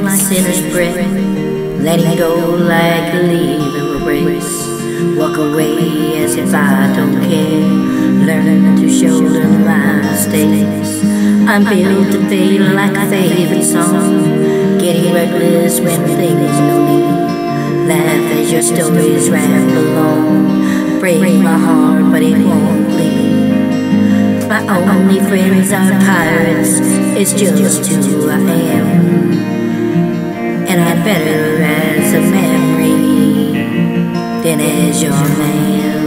like a sinner's breath, letting go like a leaf in a race. Walk away as if I don't care, learning to shoulder my mistakes. I'm built to feel like a favorite song, getting reckless when things no need. Laugh as your stories ramble on, break my heart but it won't bleed. My only friends are pirates, it's just who I am, and I'm better as a memory than as your man.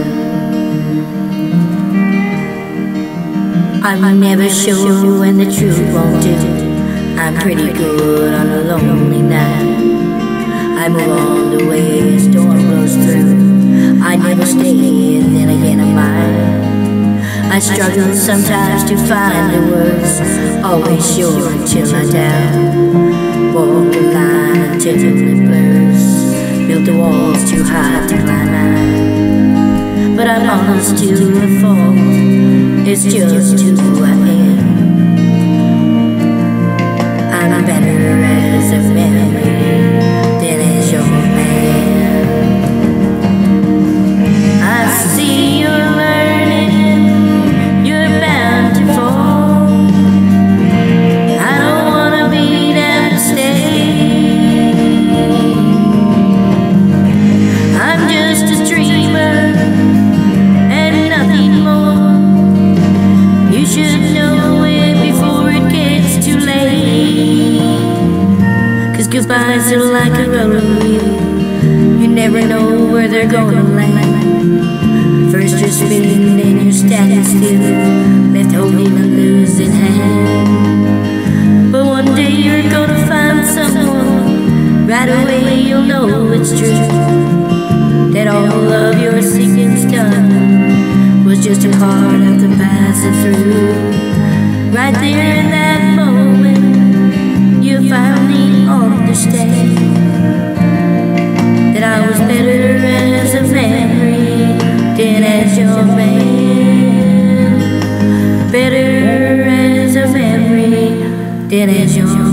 I'm never sure when the truth won't do. I'm pretty good on a lonely night. I move on the way a storm blows through. I never stay, and then again I might. I struggle sometimes to find the words, always sure until I doubt. Walk the line until it blurs, built the walls too high to climb out. But I'm honest to a fault, it's just who I am. I'm better as a memory than as your man. I see you're learning, you're bound to fall. I don't wanna be down to stay. I'm just a dreamer and nothing more. You should know it before it gets too late. 'Cause goodbyes are like a roller wheel, you never know where they're gonna land. First you're spinning, then you're standing still, left holding a losing hand. But one day you're gonna find someone, right away you'll know it's true, that all of your seeking's done was just a part of the passing through. Right there in that moment, you finally understand that I was better as a memory than as your man. Better as a memory than as your